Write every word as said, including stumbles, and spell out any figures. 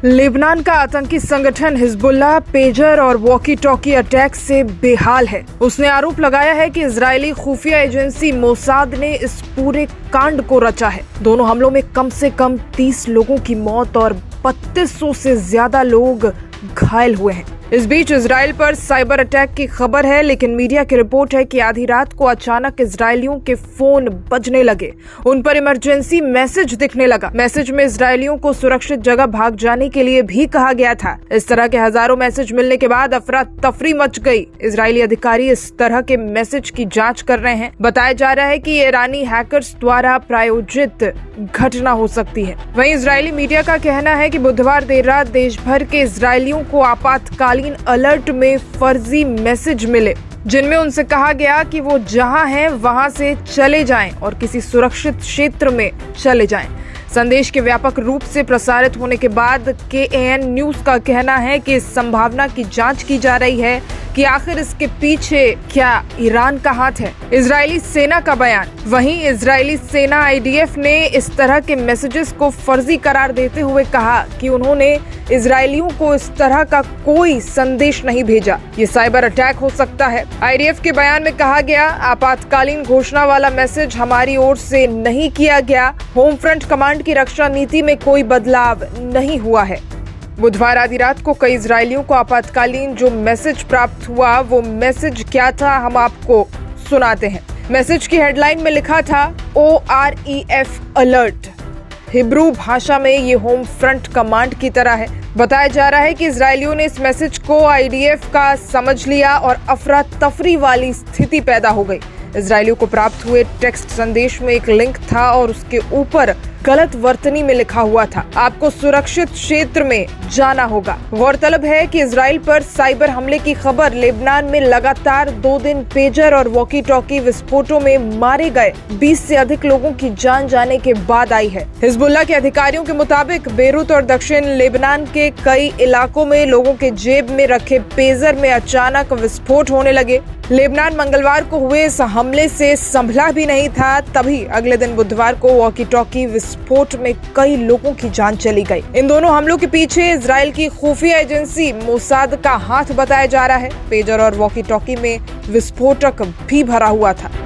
Lebanon का आतंकी संगठन हिजबुल्लाह पेजर और वॉकी टॉकी अटैक से बेहाल है। उसने आरोप लगाया है कि इजरायली खुफिया एजेंसी मोसाद ने इस पूरे कांड को रचा है। दोनों हमलों में कम से कम तीस लोगों की मौत और बत्तीस सौ से ज्यादा लोग घायल हुए हैं। इस बीच इजराइल पर साइबर अटैक की खबर है, लेकिन मीडिया की रिपोर्ट है कि आधी रात को अचानक इजरायलियों के फोन बजने लगे। उन पर इमरजेंसी मैसेज दिखने लगा। मैसेज में इजरायलियों को सुरक्षित जगह भाग जाने के लिए भी कहा गया था। इस तरह के हजारों मैसेज मिलने के बाद अफरा तफरी मच गई। इजरायली अधिकारी इस तरह के मैसेज की जांच कर रहे हैं। बताया जा रहा है कि ये ईरानी हैकर्स द्वारा प्रायोजित घटना हो सकती है। वहीं इजरायली मीडिया का कहना है कि बुधवार देर रात देश भर के इजरायलियों को आपातकालीन अलर्ट में फर्जी मैसेज मिले, जिनमें उनसे कहा गया कि वो जहां हैं वहां से चले जाएं और किसी सुरक्षित क्षेत्र में चले जाएं। संदेश के व्यापक रूप से प्रसारित होने के बाद के ए एन न्यूज का कहना है कि इस संभावना की जांच की जा रही है कि आखिर इसके पीछे क्या ईरान का हाथ है। इजरायली सेना का बयान। वहीं इजरायली सेना आई डी एफ ने इस तरह के मैसेजेस को फर्जी करार देते हुए कहा कि उन्होंने इजरायलियों को इस तरह का कोई संदेश नहीं भेजा। ये साइबर अटैक हो सकता है। आई डी एफ के बयान में कहा गया, आपातकालीन घोषणा वाला मैसेज हमारी ओर से नहीं किया गया। होम फ्रंट कमांड की रक्षा नीति में कोई बदलाव नहीं हुआ है। बुधवार आधी रात को कई इजरायलियों को आपातकालीन जो मैसेज प्राप्त हुआ, वो मैसेज क्या था हम आपको सुनाते हैं। मैसेज की हेडलाइन में लिखा था O R E F alert. Hebrew भाषा में ये होम फ्रंट कमांड की तरह है। बताया जा रहा है कि इजरायलियों ने इस मैसेज को आई डी एफ का समझ लिया और अफरा तफरी वाली स्थिति पैदा हो गई। इजरायलियों को प्राप्त हुए टेक्स्ट संदेश में एक लिंक था और उसके ऊपर गलत वर्तनी में लिखा हुआ था, आपको सुरक्षित क्षेत्र में जाना होगा। गौरतलब है कि इजराइल पर साइबर हमले की खबर लेबनान में लगातार दो दिन पेजर और वॉकी टॉकी विस्फोटों में मारे गए बीस से अधिक लोगों की जान जाने के बाद आई है। हिजबुल्लाह के अधिकारियों के मुताबिक बेरूत और दक्षिण लेबनान के कई इलाकों में लोगों के जेब में रखे पेजर में अचानक विस्फोट होने लगे। लेबनान मंगलवार को हुए इस हमले से संभला भी नहीं था, तभी अगले दिन बुधवार को वॉकी टॉकी विस्फोट में कई लोगों की जान चली गई। इन दोनों हमलों के पीछे इजराइल की खुफिया एजेंसी मोसाद का हाथ बताया जा रहा है। पेजर और वॉकी टॉकी में विस्फोटक भी भरा हुआ था।